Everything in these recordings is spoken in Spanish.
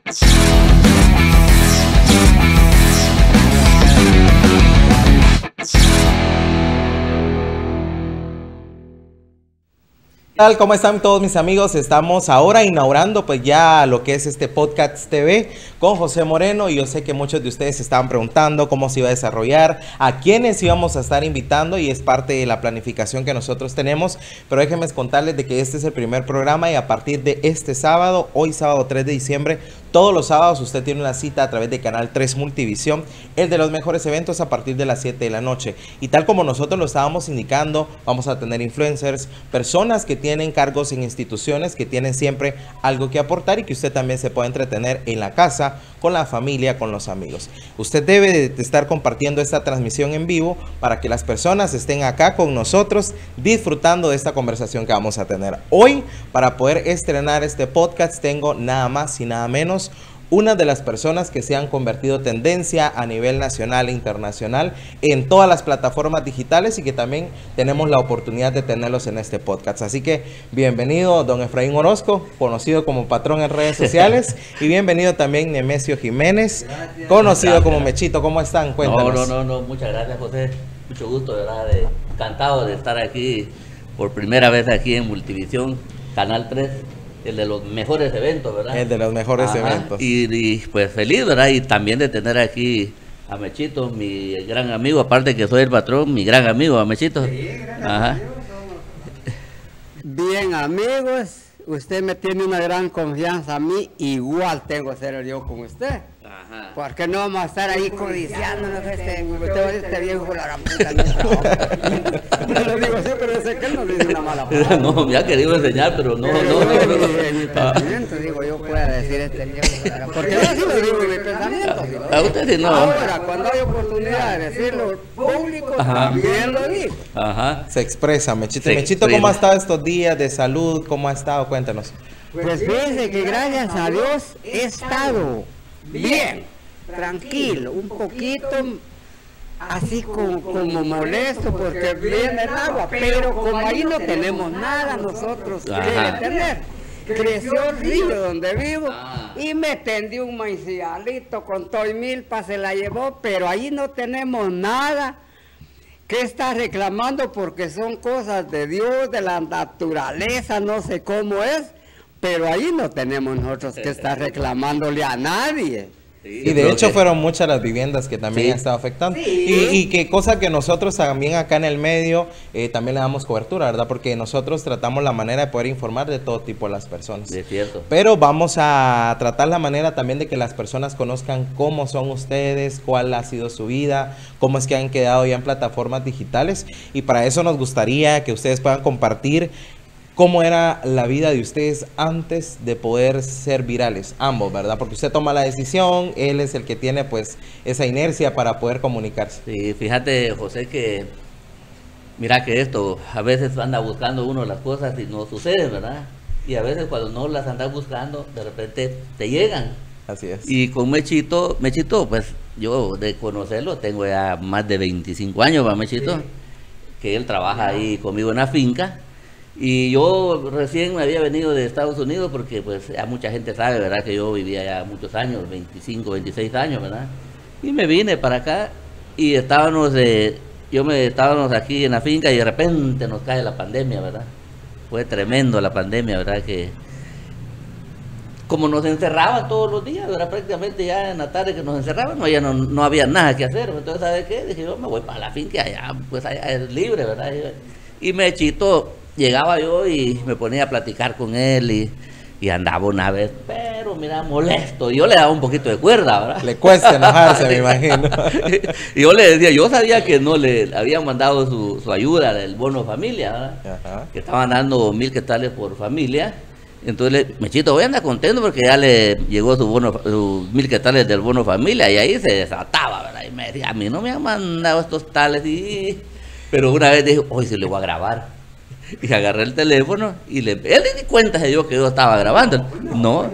tal? ¿Cómo están todos mis amigos? Estamos ahora inaugurando pues ya lo que es este Podcast TV con José Moreno, y yo sé que muchos de ustedes se estaban preguntando cómo se iba a desarrollar, a quiénes íbamos a estar invitando, y es parte de la planificación que nosotros tenemos. Pero déjenme contarles de que este es el primer programa, y a partir de este sábado, hoy sábado 3 de diciembre, todos los sábados usted tiene una cita a través de Canal 3 Multivisión, el de los mejores eventos a partir de las 7 de la noche. Y tal como nosotros lo estábamos indicando, vamos a tener influencers, personas que tienen cargos en instituciones, que tienen siempre algo que aportar, y que usted también se puede entretener en la casa, con la familia, con los amigos. Usted debe de estar compartiendo esta transmisión en vivo para que las personas estén acá con nosotros disfrutando de esta conversación que vamos a tener. Hoy, para poder estrenar este podcast, tengo nada más y nada menos una de las personas que se han convertido tendencia a nivel nacional e internacional en todas las plataformas digitales, y que también tenemos la oportunidad de tenerlos en este podcast. Así que bienvenido don Efraín Orozco, conocido como Patrón en redes sociales, y bienvenido también Nemesio Jiménez, conocido como Mechito. ¿Cómo están? Cuéntanos. No, muchas gracias, José. Mucho gusto, de verdad, encantado de estar aquí por primera vez aquí en Multivisión, Canal 3. El de los mejores eventos, ¿verdad? El de los mejores eventos. Y pues feliz, ¿verdad? Y también de tener aquí a Mechito, mi gran amigo, aparte que soy el patrón, mi gran amigo, a Mechito. Sí, gran amigo. Bien, amigos, usted me tiene una gran confianza a mí, igual tengo que ser yo con usted. Ajá. Porque no vamos a estar ahí codiciándonos este viejo la gran puta. No lo digo así, pero sé que él no dice una mala palabra. No, me ha querido enseñar, pero no. En mi pensamiento, digo, yo pueda decir este viejo. Porque yo sí lo digo en mi pensamiento. A usted sí no. Ahora, cuando hay oportunidad de decirlo público, también lo digo. Ajá. Se expresa, Mechito. Mechito, ¿cómo ha estado estos días de salud? ¿Cómo ha estado? Cuéntanos. Pues fíjense que gracias a Dios he estado bien, tranquilo, un poquito así como molesto porque viene el agua, pero como ahí no tenemos nada nosotros que tener. Creció el río donde vivo y me tendió un maicialito con todo y milpa, se la llevó, pero ahí no tenemos nada que está reclamando porque son cosas de Dios, de la naturaleza, no sé cómo es. Pero ahí no tenemos nosotros que estar reclamándole a nadie. Sí, y de hecho fueron muchas las viviendas que también han estado afectando. Sí. Y que cosa que nosotros también acá en el medio también le damos cobertura, ¿verdad? Porque nosotros tratamos la manera de poder informar de todo tipo de las personas. Es cierto. Pero vamos a tratar la manera también de que las personas conozcan cómo son ustedes, cuál ha sido su vida, cómo es que han quedado ya en plataformas digitales. Y para eso nos gustaría que ustedes puedan compartir cómo era la vida de ustedes antes de poder ser virales, ambos, ¿verdad? Porque usted toma la decisión, él es el que tiene pues esa inercia para poder comunicarse. Sí, fíjate, José, que mira que esto, a veces anda buscando uno las cosas y no sucede, ¿verdad? Y a veces cuando no las andas buscando, de repente te llegan. Así es. Y con Mechito, pues yo de conocerlo tengo ya más de 25 años, ¿va, Mechito? Sí. Que él trabaja ahí conmigo en la finca. Y yo recién me había venido de Estados Unidos porque pues ya mucha gente sabe, ¿verdad? Que yo vivía ya muchos años, 25, 26 años, ¿verdad? Y me vine para acá y estábamos aquí en la finca y de repente nos cae la pandemia, ¿verdad? Fue tremendo la pandemia, ¿verdad? Que como nos encerraban todos los días, ¿verdad? Prácticamente ya en la tarde que nos encerraban, no había nada que hacer. Entonces, ¿sabes qué? Dije, yo me voy para la finca, allá, pues allá es libre, ¿verdad? Y Mechito, llegaba yo y me ponía a platicar con él y andaba una vez, pero mira, molesto. Yo le daba un poquito de cuerda, ¿verdad? Le cuesta enojarse, me imagino. Y yo le decía, yo sabía que no le habían mandado su ayuda del bono familia, ¿verdad? Ajá. Que estaban dando 1000 quetzales por familia. Entonces, Mechito, voy a andar contento porque ya le llegó sus 1000 quetzales del bono familia, y ahí se desataba, ¿verdad? Y me decía, a mí no me han mandado estos tales. Pero una vez dije, hoy se le voy a grabar. Y agarré el teléfono y él le di cuenta de yo que yo estaba grabando. No.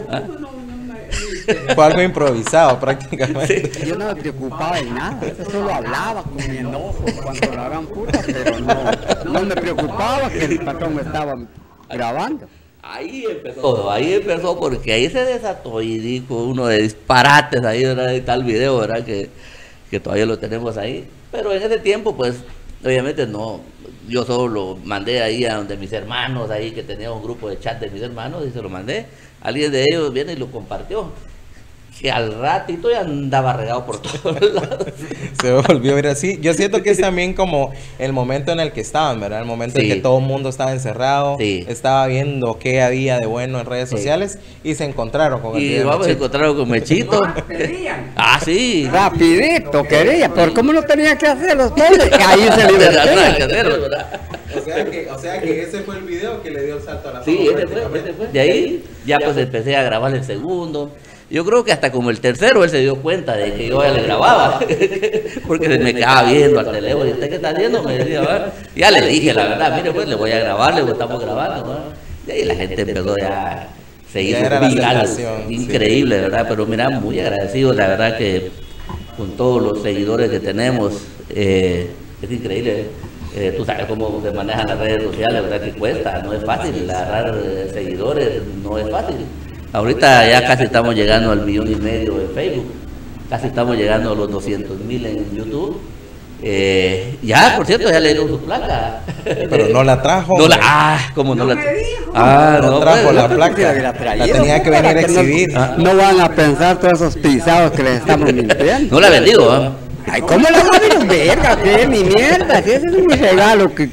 Fue algo improvisado prácticamente. Sí. Yo no me preocupaba de nada, yo solo hablaba con mi enojo cuando la hagan puta, pero no me preocupaba que el patrón me estaba grabando. Ahí empezó todo, ahí empezó porque ahí se desató y dijo uno de disparates ahí, ¿verdad? Y tal video, ¿verdad? Que todavía lo tenemos ahí. Pero en ese tiempo, pues, obviamente no, yo solo lo mandé ahí a donde mis hermanos, ahí que tenía un grupo de chat de mis hermanos y se lo mandé. Alguien de ellos viene y lo compartió. Que al ratito ya andaba regado por todos lados. Se volvió a ver así. Yo siento que es también como el momento en el que estaban, ¿verdad? El momento en que todo el mundo estaba encerrado, estaba viendo qué había de bueno en redes sociales y se encontraron con el video. Y vamos a encontrarnos con Mechito. Ah, sí. Rapidito, quería. ¿Por cómo no tenía que hacer los pobres? Ahí se liberó. O sea que ese fue el video que le dio el salto a la fama. Sí, ese fue. De ahí ya pues empecé a grabar el segundo. Yo creo que hasta como el tercero él se dio cuenta de que yo ya le grababa, porque se me quedaba viendo al teléfono. ¿Y usted qué está haciendo? Me decía, ¿verdad? Ya le dije la verdad, mire pues le voy a grabar, le estamos grabando, ¿verdad? Y ahí la gente empezó ya, se hizo viral, increíble, ¿verdad? Pero mira, muy agradecido, la verdad que con todos los seguidores que tenemos, es increíble. Tú sabes cómo se manejan las redes sociales, ¿verdad? Que cuesta, no es fácil, agarrar seguidores no es fácil. Ahorita ya casi estamos llegando al 1,5 million en Facebook, casi estamos llegando a los 200,000 en YouTube. Ya, por cierto, ya le dieron su placa. Pero no la trajo. ¿Cómo no la trajo? No trajo la placa. La tenía que venir a exhibir. No van a pensar todos esos pisados que les estamos mintiendo. No la he vendido, ¿eh? Ay, ¿cómo la van a ver? Verga, qué mi mierda. Ese es un regalo que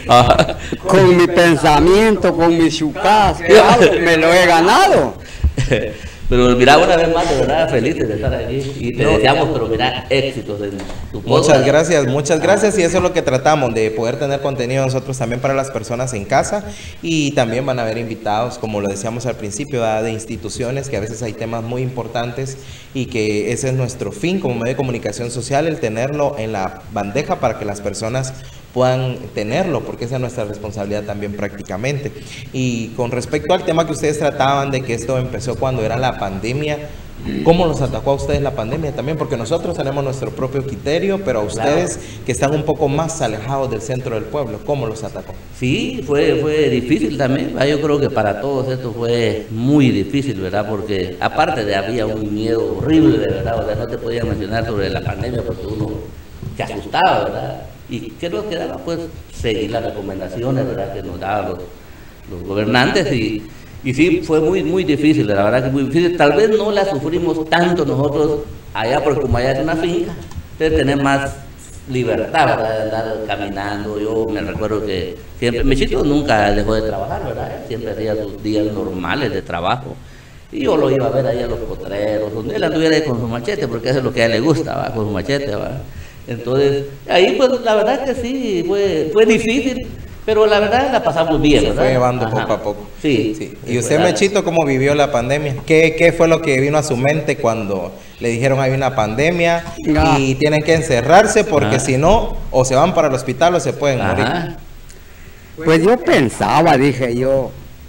con mi pensamiento, con mis chucadas que hago, me lo he ganado. Pero mira, una vez más, de verdad, felices de estar aquí y te deseamos, pero mira, éxitos en tu podcast. Muchas gracias y eso es lo que tratamos, de poder tener contenido nosotros también para las personas en casa y también van a haber invitados, como lo decíamos al principio, de instituciones que a veces hay temas muy importantes y que ese es nuestro fin como medio de comunicación social, el tenerlo en la bandeja para que las personas puedan tenerlo, porque esa es nuestra responsabilidad también prácticamente. Y con respecto al tema que ustedes trataban de que esto empezó cuando era la pandemia, ¿cómo los atacó a ustedes la pandemia también? Porque nosotros tenemos nuestro propio criterio, pero a ustedes que están un poco más alejados del centro del pueblo, ¿cómo los atacó? Sí, fue difícil también, yo creo que para todos esto fue muy difícil, ¿verdad? Porque aparte de había un miedo horrible, ¿verdad? O sea, no te podía mencionar sobre la pandemia porque uno se asustaba, ¿verdad? Y ¿qué nos quedaba? Pues seguir las recomendaciones, ¿verdad? Que nos daban los gobernantes y sí, fue muy difícil, la verdad que muy difícil. Tal vez no la sufrimos tanto nosotros allá, porque como allá es una finca, entonces tener más libertad, ¿verdad? De andar caminando. Yo me recuerdo que siempre, Mechito nunca dejó de trabajar, ¿verdad? Siempre hacía sus días normales de trabajo. Y yo lo iba a ver ahí a los potreros, donde él anduviera ahí con su machete, porque eso es lo que a él le gusta, ¿va? Con su machete, ¿va? Entonces, ahí pues la verdad que sí, fue difícil, pero la verdad la pasamos bien, ¿verdad? Se fue llevando poco a poco. Sí. ¿Y usted, Mechito, cómo vivió la pandemia? ¿Qué fue lo que vino a su mente cuando le dijeron hay una pandemia y tienen que encerrarse porque si no, o se van para el hospital o se pueden morir? Pues yo pensaba, dije yo,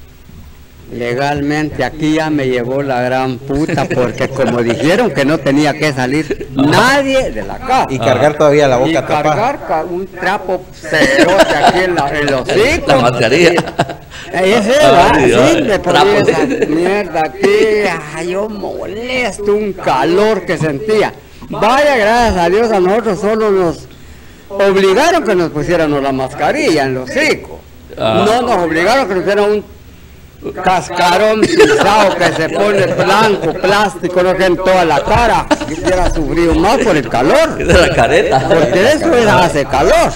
legalmente aquí ya me llevó la gran puta, porque como dijeron que no tenía que salir nadie de la casa. Y cargar todavía la boca tapada. Y cargar un trapo cerote aquí en los hocicos. La mascarilla. Ese va, sí, me ponía esa mierda aquí. Yo molesto, un calor que sentía. Vaya, gracias a Dios, a nosotros solo nos obligaron que nos pusiéramos la mascarilla en los hocicos. No nos obligaron que nos pusieran un cascarón pisado que se pone blanco, plástico, no que en toda la cara. Quisiera sufrir más por el calor. De la careta. Porque eso hace calor.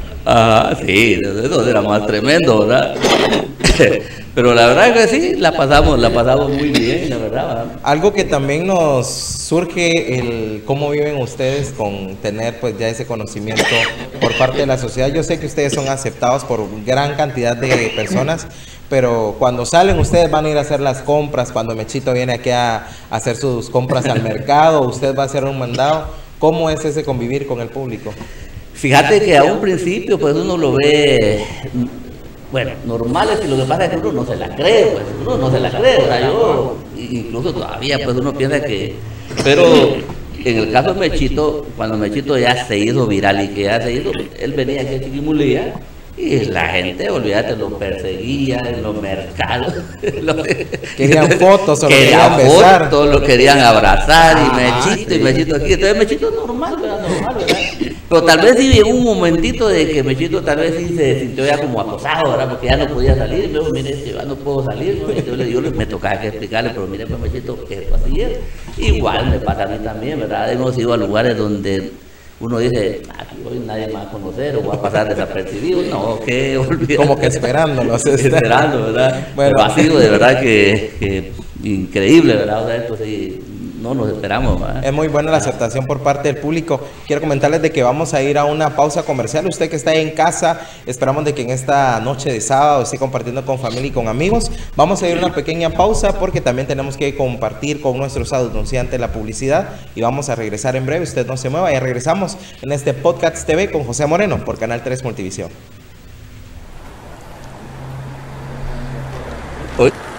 Sí, eso era más tremendo, ¿verdad? Pero la verdad que sí, la pasamos muy bien, la verdad. Algo que también nos surge el cómo viven ustedes con tener pues ya ese conocimiento por parte de la sociedad. Yo sé que ustedes son aceptados por gran cantidad de personas, pero cuando salen ustedes van a ir a hacer las compras, cuando Mechito viene aquí a hacer sus compras al mercado, usted va a hacer un mandado. ¿Cómo es ese convivir con el público? Fíjate que a un principio pues uno lo ve, bueno, normal, es que lo que pasa es que uno no se la cree, pues uno no se la cree, o sea, yo incluso todavía pues uno piensa que, pero en el caso de Mechito, cuando Mechito ya se hizo viral y que ya se hizo, él venía aquí a Chiquimulía Y la gente, olvídate, lo perseguía en los mercados. Querían fotos, o querían besar. fotos, lo querían abrazar, y Mechito aquí. Entonces Mechito normal, ¿verdad? Normal, ¿verdad? Pero tal vez sí llegó un momentito de que Mechito tal vez sí se sintió ya como acosado, ¿verdad? Porque ya no podía salir. Luego, mire, ya no puedo salir, ¿no? Entonces yo me tocaba que explicarle, pero mire, pues Mechito, esto así es. Igual me pasa a mí también, ¿verdad? Hemos ido a lugares donde uno dice, aquí hoy nadie me va a conocer o va a pasar desapercibido. No, que olvidar. Como que esperándolos. Esperando, ¿verdad? Bueno. Pero ha sido de verdad que increíble, ¿verdad? O sea, esto sí, no nos esperamos, ¿verdad? Es muy buena la aceptación por parte del público. Quiero comentarles de que vamos a ir a una pausa comercial. Usted que está ahí en casa, esperamos de que en esta noche de sábado esté compartiendo con familia y con amigos. Vamos a ir a una pequeña pausa porque también tenemos que compartir con nuestros anunciantes la publicidad y vamos a regresar en breve. Usted no se mueva, ya regresamos en este Podcast TV con José Moreno por Canal 3 Multivisión. Hoy.